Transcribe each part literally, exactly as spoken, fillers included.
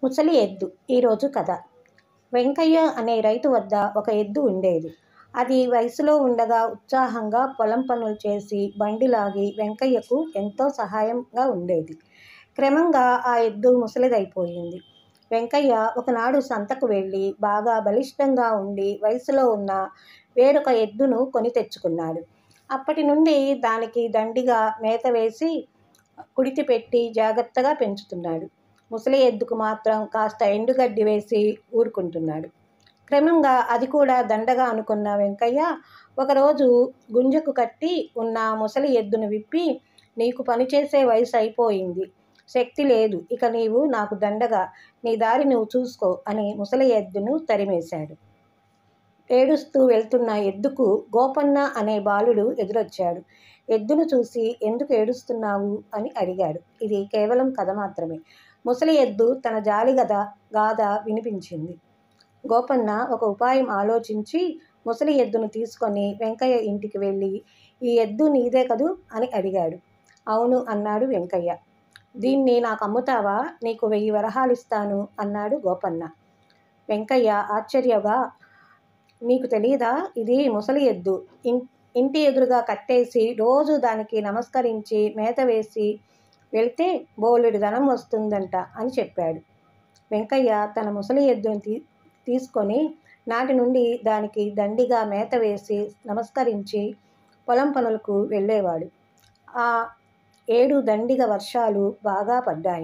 ముసలి ఎద్దు. ఈరోజు కథ. వెంకయ్య అనే రైతు వద్ద ఒక ఎద్దు ఉండేది. అది వయసులో ఉండగా ఉత్సాహంగా పొలం పనులు చేసి బండి లాగి వెంకయ్యకు ఎంతో సహాయంగా ఉండేది. క్రమంగా ఆ ఎద్దు ముసలిదైపోయింది. వెంకయ్య ఒకనాడు సంతకు వెళ్ళి బాగా బలిష్టంగా ఉండి వయసులో ఉన్న వేరొక ఎద్దును కొని తెచ్చుకున్నాడు. అప్పటి నుండి దానికి దండిగా మేత వేసి కుడితి పెట్టి జాగ్రత్తగా పెంచుతున్నాడు. ముసలి ఎద్దుకు మాత్రం కాస్త ఎండుగడ్డి వేసి ఊరుకుంటున్నాడు. క్రమంగా అది కూడా దండగా అనుకున్న వెంకయ్య ఒకరోజు గుంజకు కట్టి ఉన్న ముసలి ఎద్దును విప్పి, నీకు పనిచేసే వయసు అయిపోయింది, శక్తి లేదు, ఇక నీవు నాకు దండగా, నీ దారి నువ్వు చూసుకో అని ముసలి ఎద్దును తరిమేశాడు. ఏడుస్తూ వెళ్తున్న ఎద్దుకు గోపన్న అనే బాలుడు ఎదురొచ్చాడు. ఎద్దును చూసి ఎందుకు ఏడుస్తున్నావు అని అడిగాడు. ఇది కేవలం కథ మాత్రమే. ముసలి ఎద్దు తన జాలి గద గాథ వినిపించింది. గోపన్న ఒక ఉపాయం ఆలోచించి ముసలి ఎద్దును తీసుకొని వెంకయ్య ఇంటికి వెళ్ళి, ఈ ఎద్దు నీదే కదూ అని అడిగాడు. అవును అన్నాడు వెంకయ్య. దీన్ని నాకు అమ్ముతావా? నీకు వెయ్యి వరహాలిస్తాను అన్నాడు గోపన్న. వెంకయ్య ఆశ్చర్యగా, నీకు తెలీదా? ఇది ముసలి ఎద్దు. ఇంటి ఎదురుగా కట్టేసి రోజు దానికి నమస్కరించి మేత వేసి వెళ్తే బోలెడు ధనం వస్తుందంట అని చెప్పాడు. వెంకయ్య తన ముసలి ఎద్దును తీ తీసుకొని నాటి నుండి దానికి దండిగా మేత వేసి నమస్కరించి పొలం పనులకు వెళ్ళేవాడు. ఆ ఏడు దండిగా వర్షాలు బాగా పడ్డాయి.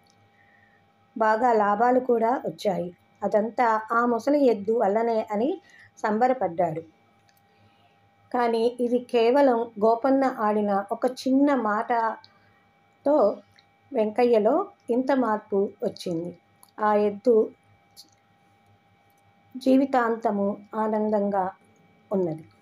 బాగా లాభాలు కూడా వచ్చాయి. అదంతా ఆ ముసలి ఎద్దు వల్లనే అని సంబరపడ్డాడు. కానీ ఇది కేవలం గోపన్న ఆడిన ఒక చిన్న మాటతో వెంకయ్యలో ఇంత మార్పు వచ్చింది. ఆ ఎద్దు జీవితాంతము ఆనందంగా ఉన్నది.